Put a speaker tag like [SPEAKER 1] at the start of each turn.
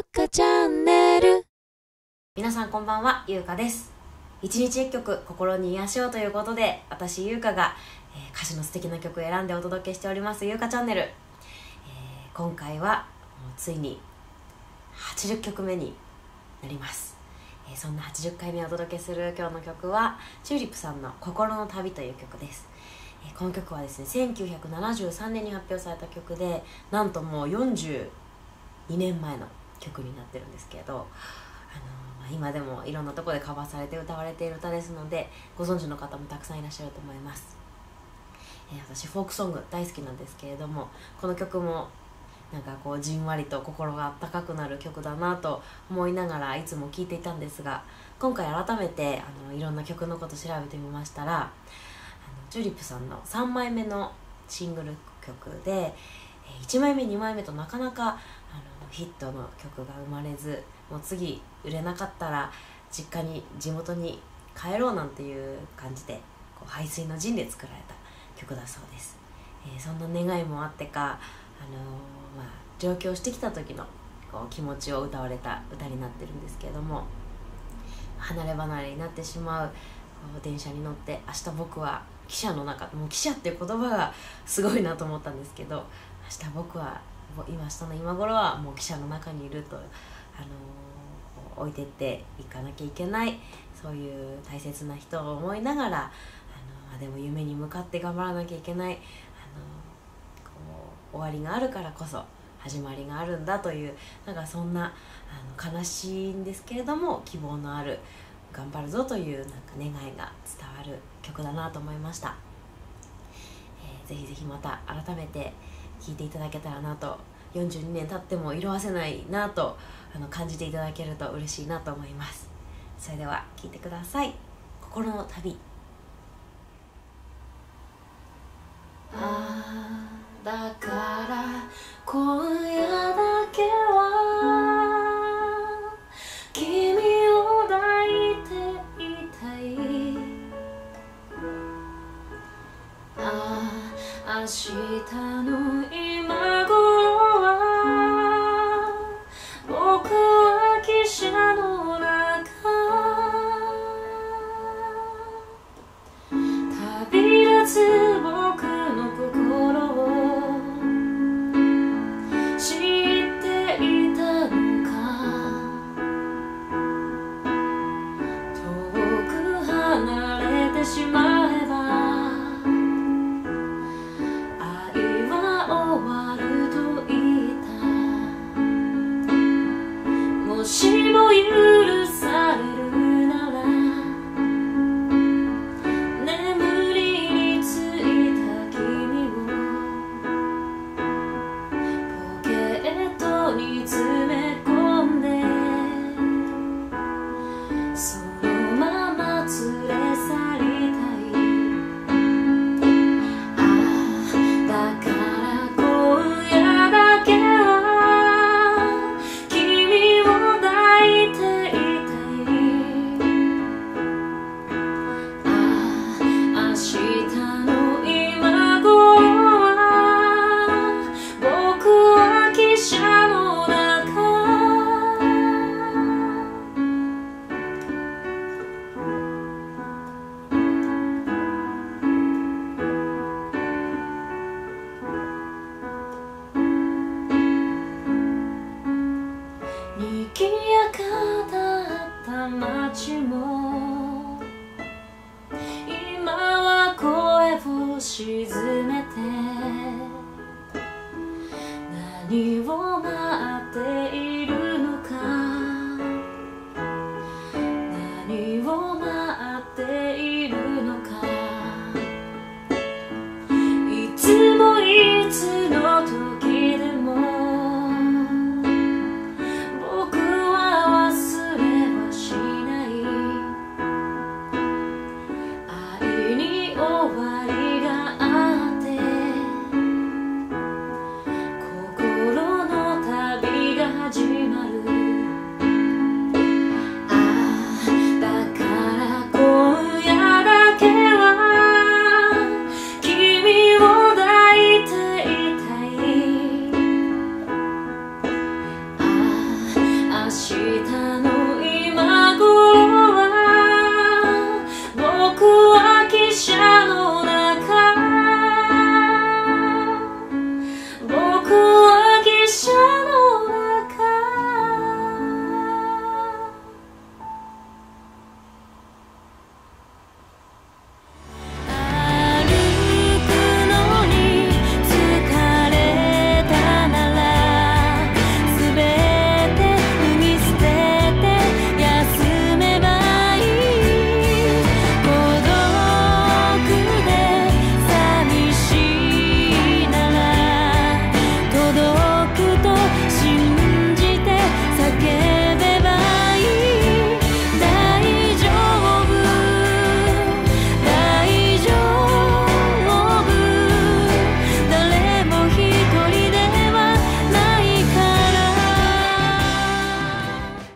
[SPEAKER 1] かチャンネル。
[SPEAKER 2] 皆さんこんばんは、ゆうかです。一日一曲心に癒しをということで、私ゆうかが、歌詞の素敵な曲を選んでお届けしておりますゆうかチャンネル。今回はもうついに80曲目になります。そんな80回目をお届けする今日の曲はチューリップさんの心の旅という曲です。この曲はですね、1973年に発表された曲で、なんともう42年前の曲になってるんですけど、今でもいろんなところでカバーされて歌われている歌ですので、ご存知の方もたくさんいらっしゃると思います。私フォークソング大好きなんですけれども、この曲もなんかこうじんわりと心があったかくなる曲だなと思いながらいつも聴いていたんですが、今回改めていろんな曲のこと調べてみましたら、チューリップさんの3枚目のシングル曲で、1枚目2枚目となかなかヒットの曲が生まれず、もう次売れなかったら地元に帰ろうなんていう感じでこう背水の陣で作られた曲だそうです。そんな願いもあってか、上京してきた時のこう気持ちを歌われた歌になってるんですけれども、離れ離れになってしまうこう電車に乗って、明日僕は汽車の中、もう汽車っていう言葉がすごいなと思ったんですけど、明日僕は明日の今頃はもう汽車の中にいると、置いてっていかなきゃいけない、そういう大切な人を思いながら、でも夢に向かって頑張らなきゃいけない、こう終わりがあるからこそ始まりがあるんだという、なんかそんな悲しいんですけれども希望のある、頑張るぞというなんか願いが伝わる曲だなと思いました。ぜひぜひまた改めて聴いていただけたらなと、42年経っても色あせないなと感じていただけると嬉しいなと思います。それでは聴いてください。心の旅。
[SPEAKER 1] だから今夜だけは君を抱いていたい。明日の今頃は僕は汽車の中、旅立つ僕の心を知っていたのか。遠く離れてしまえばもしも許されるなら、眠りについた君をポケットに詰め込んで、そのまま連れ去りたい。だから今夜だけは君を賑やかだった街も今は声を沈め